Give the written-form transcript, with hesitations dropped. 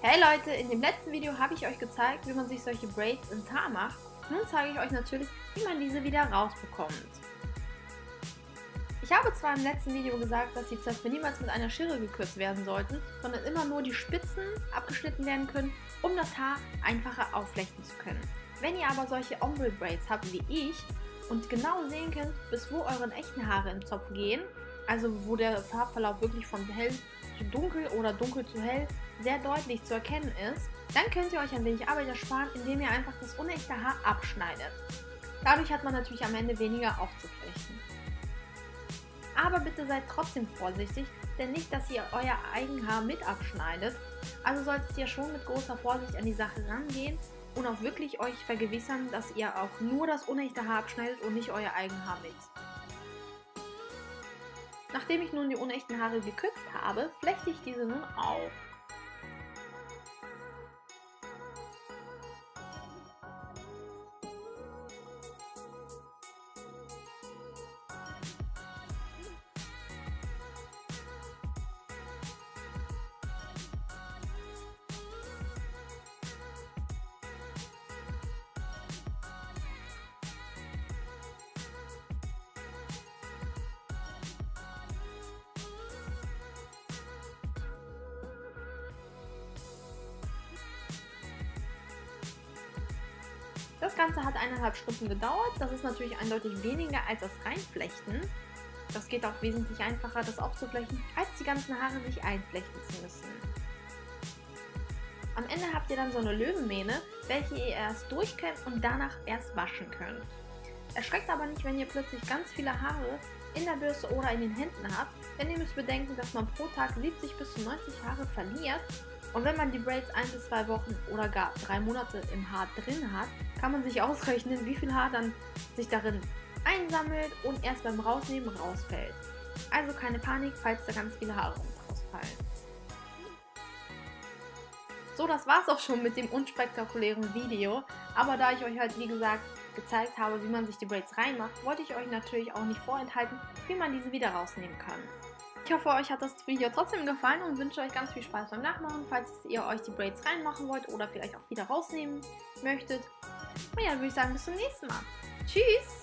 Hey Leute, in dem letzten Video habe ich euch gezeigt, wie man sich solche Braids ins Haar macht. Nun zeige ich euch natürlich, wie man diese wieder rausbekommt. Ich habe zwar im letzten Video gesagt, dass die Zöpfe niemals mit einer Schere gekürzt werden sollten, sondern immer nur die Spitzen abgeschnitten werden können, um das Haar einfacher aufflechten zu können. Wenn ihr aber solche Ombre Braids habt wie ich und genau sehen könnt, bis wo eure echten Haare im Zopf gehen, also wo der Farbverlauf wirklich von hell zu dunkel oder dunkel zu hell sehr deutlich zu erkennen ist, dann könnt ihr euch ein wenig Arbeit ersparen, indem ihr einfach das unechte Haar abschneidet. Dadurch hat man natürlich am Ende weniger aufzuflechten. Aber bitte seid trotzdem vorsichtig, denn nicht, dass ihr euer Eigenhaar mit abschneidet. Also solltet ihr schon mit großer Vorsicht an die Sache rangehen und auch wirklich euch vergewissern, dass ihr auch nur das unechte Haar abschneidet und nicht euer Eigenhaar mit. Nachdem ich nun die unechten Haare gekürzt habe, flechte ich diese nun auf. Das Ganze hat 1,5 Stunden gedauert. Das ist natürlich eindeutig weniger als das Reinflechten. Das geht auch wesentlich einfacher, das aufzuflechten, als die ganzen Haare sich einflechten zu müssen. Am Ende habt ihr dann so eine Löwenmähne, welche ihr erst durchkämmt und danach erst waschen könnt. Erschreckt aber nicht, wenn ihr plötzlich ganz viele Haare in der Bürste oder in den Händen habt, denn ihr müsst bedenken, dass man pro Tag 70 bis zu 90 Haare verliert. Und wenn man die Braids 1 bis 2 Wochen oder gar 3 Monate im Haar drin hat, kann man sich ausrechnen, wie viel Haar dann sich darin einsammelt und erst beim Rausnehmen rausfällt. Also keine Panik, falls da ganz viele Haare rausfallen. So, das war's auch schon mit dem unspektakulären Video. Aber da ich euch halt, wie gesagt, gezeigt habe, wie man sich die Braids reinmacht, wollte ich euch natürlich auch nicht vorenthalten, wie man diese wieder rausnehmen kann. Ich hoffe, euch hat das Video trotzdem gefallen und wünsche euch ganz viel Spaß beim Nachmachen, falls ihr euch die Braids reinmachen wollt oder vielleicht auch wieder rausnehmen möchtet. Und ja, dann würde ich sagen, bis zum nächsten Mal. Tschüss!